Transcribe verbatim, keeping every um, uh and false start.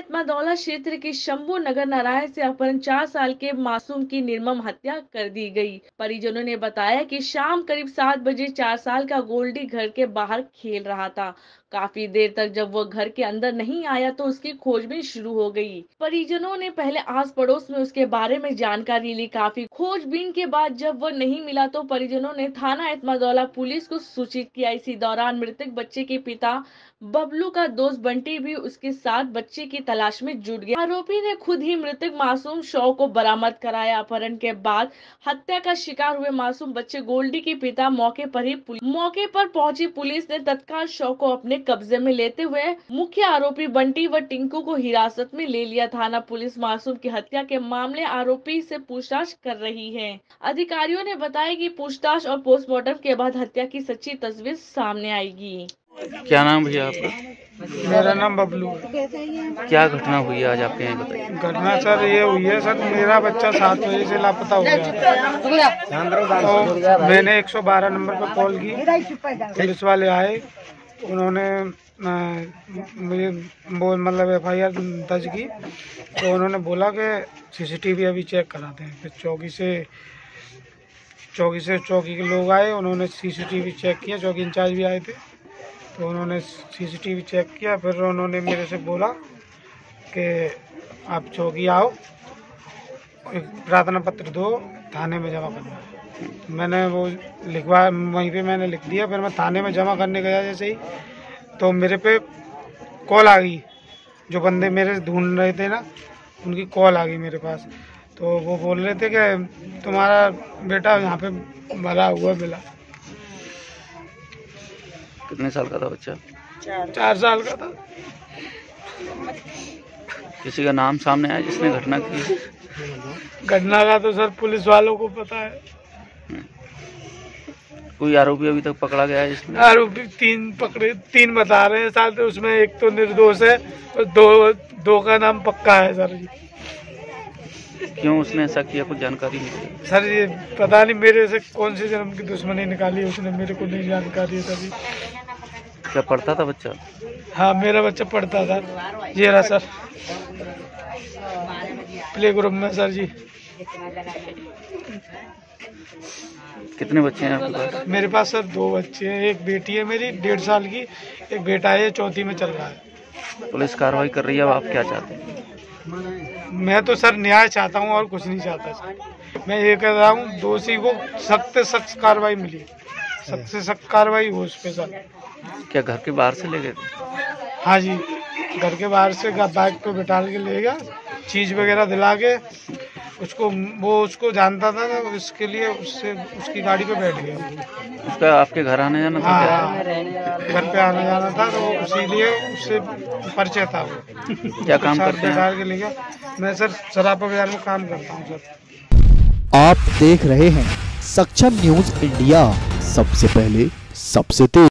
इत्मादौला क्षेत्र के शंभू नगर नारायण से अपहरण चार साल के मासूम की निर्मम हत्या कर दी गई। परिजनों ने बताया कि शाम करीब सात बजे चार साल का गोल्डी घर के बाहर खेल रहा था। काफी देर तक जब वो घर के अंदर नहीं आया तो उसकी खोजबीन शुरू हो गई। परिजनों ने पहले आस पड़ोस में उसके बारे में जानकारी ली। काफी खोजबीन के बाद जब वो नहीं मिला तो परिजनों ने थाना इत्मादौला पुलिस को सूचित किया। इसी दौरान मृतक बच्चे के पिता बबलू का दोस्त बंटी भी उसके साथ बच्चे की तलाश में जुट गया। आरोपी ने खुद ही मृतक मासूम शव को बरामद कराया। अपहरण के बाद हत्या का शिकार हुए मासूम बच्चे गोल्डी के पिता मौके पर ही मौके पर पहुंची पुलिस ने तत्काल शव को अपने कब्जे में लेते हुए मुख्य आरोपी बंटी व टिंकू को हिरासत में ले लिया। थाना पुलिस मासूम की हत्या के मामले आरोपी से पूछताछ कर रही है। अधिकारियों ने बताया कि पूछताछ और पोस्टमार्टम के बाद हत्या की सच्ची तस्वीर सामने आएगी। क्या नाम भैया आपका? मेरा नाम बबलू। क्या घटना हुई है आज आपके यहाँ, बताइए। घटना सर ये हुई है सर, मेरा बच्चा सात बजे से लापता हो गया। तो मैंने एक सौ बारह नंबर पर कॉल की, पुलिस वाले आए, उन्होंने मुझे वो मतलब एफ आई आर दर्ज की। तो उन्होंने बोला कि सीसीटीवी अभी चेक कराते हैं। फिर चौकी से चौकी से चौकी के लोग आए, उन्होंने सीसीटीवी चेक किया, चौकी इंचार्ज भी आए थे। तो उन्होंने सीसीटीवी चेक किया। फिर उन्होंने मेरे से बोला कि आप चौकी आओ, एक प्रार्थना पत्र दो, थाने में जमा करना। मैंने वो लिखवा वहीं पे मैंने लिख दिया। फिर मैं थाने में जमा करने गया जैसे ही, तो मेरे पे कॉल आ गई। जो बंदे मेरे ढूंढ रहे थे ना, उनकी कॉल आ गई मेरे पास। तो वो बोल रहे थे कि तुम्हारा बेटा यहाँ पे मरा हुआ मिला। कितने साल का था बच्चा? चार साल का था। किसी का नाम सामने आया जिसने घटना की? घटना का तो सर पुलिस वालों को पता है। कोई आरोपी अभी तक पकड़ा गया है जिसमें? आरोपी तीन पकड़े, तीन बता रहे हैं साथ, उसमें एक तो निर्दोष है और दो दो का नाम पक्का है सर जी। क्यों उसने ऐसा किया, कुछ जानकारी नहीं? सर ये पता नहीं मेरे से कौन सी जन्म की दुश्मनी निकाली उसने, मेरे को नहीं जानकारी है सर। क्या पढ़ता था बच्चा? हाँ मेरा बच्चा पढ़ता था। ये रहा सर, प्ले ग्रुप में सर जी। कितने बच्चे हैं आपके पास? मेरे पास सर दो बच्चे हैं, एक बेटी है मेरी डेढ़ साल की, एक बेटा है चौथी में चल रहा है। पुलिस कार्रवाई कर रही है, अब आप क्या चाहते हैं? मैं तो सर न्याय चाहता हूँ और कुछ नहीं चाहता सर। मैं ये कह रहा हूँ दोषी को सख्त से सख्त कार्रवाई मिली, सख्त से सख्त कार्रवाई हो उस पे सर। क्या घर के बाहर से ले गए थे? हाँ जी, घर के बाहर से बाइक पे बिठा के ले गया, चीज वगैरह दिला के उसको, वो उसको जानता था ना, इसके लिए उससे उसकी गाड़ी पे बैठ गया। उसका आपके घर आने जाना था? हाँ, घर पे आना जाना था, तो इसीलिए उससे परिचय था। वो क्या काम करते हैं? के ले गया। मैं सर सराफा बाजार में काम करता हूँ सर। आप देख रहे हैं सक्षम न्यूज इंडिया, सबसे पहले सबसे तेज।